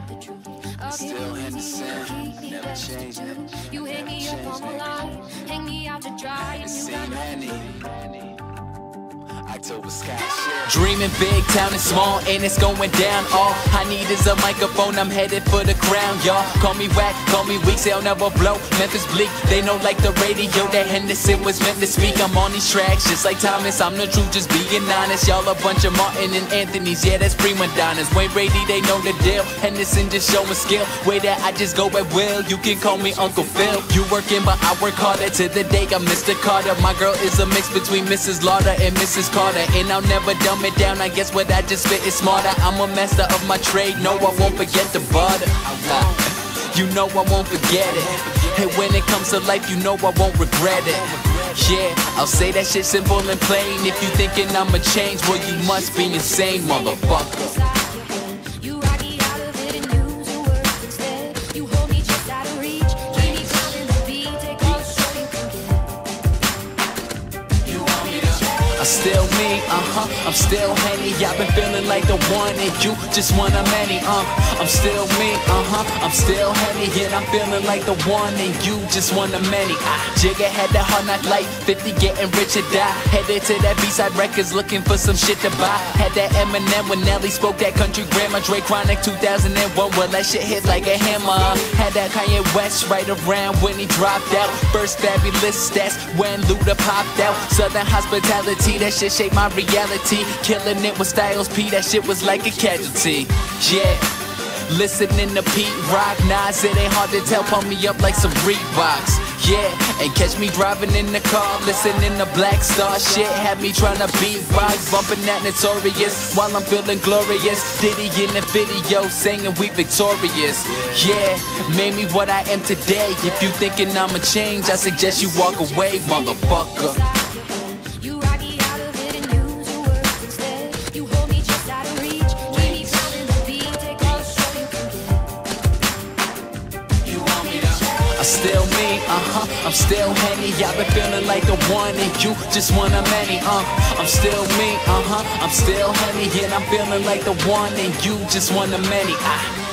Still Henderson, never changed it. You hang me up on the line, hang me out to dry, and you got Henny. October sky shit. Dreaming big, town is small, and it's going down. All I need is a microphone, I'm headed for the crown, y'all. Call me whack, call me weak, say I'll never blow. Memphis bleak, they know like the radio that Henderson was meant to speak. I'm on these tracks, just like Thomas, I'm the truth, just being honest. Y'all a bunch of Martin and Anthony's, yeah, that's prima donnas. Wayne Brady, they know the deal. Henderson just showing skill, way that I just go at will. You can call me Uncle Phil. You working, but I work harder to the day I'm Mr. Carter. My girl is a mix between Mrs. Lauder and Mrs. Carter. And I'll never dumb it down, I guess what I just spit is smarter. I'm a master of my trade, no I won't forget the butter. You know I won't forget it. Hey, when it comes to life, you know I won't regret it. Yeah, I'll say that shit simple and plain. If you thinking I'ma change, well you must be insane, motherfucker. you rock me out of it and use your words instead. You hold me just out of reach, keep me driving the beat, take all the show you can get. You want me to? I'm still me, I'm still Henny. I've been feeling like the one and you just one of many, I'm still me, I'm still Henny. And I'm feeling like the one and you just one of many. Jigga had that hard knock life, 50 getting rich or die. Headed to that B-side records looking for some shit to buy. Had that Eminem when Nelly spoke that country grammar. Dre Chronic 2001, well that shit hit like a hammer. Had that Kanye West right around when he dropped out. First Fabulous, that's when Luda popped out. Southern hospitality, that shit shaped my reality. Killing it with Styles P, that shit was like a casualty. Yeah, listening to Pete Rock, Nas, it ain't hard to tell, pump me up like some Reeboks. Yeah, and catch me driving in the car, listening to Black Star shit. Had me trying to beatbox, bumping that Notorious while I'm feeling glorious. Diddy in the video, singing we victorious. Yeah, made me what I am today. If you thinking I'ma change, I suggest you walk away, motherfucker. You rock me out of it and use your words instead. You hold me just out of reach, keep me driving the beat, take all the show you can get. You want me to? I'm still me, I'm still Henny. I've been feeling like the one and you just one of many, I'm still me, I'm still Henny. And I'm feeling like the one and you just one of many.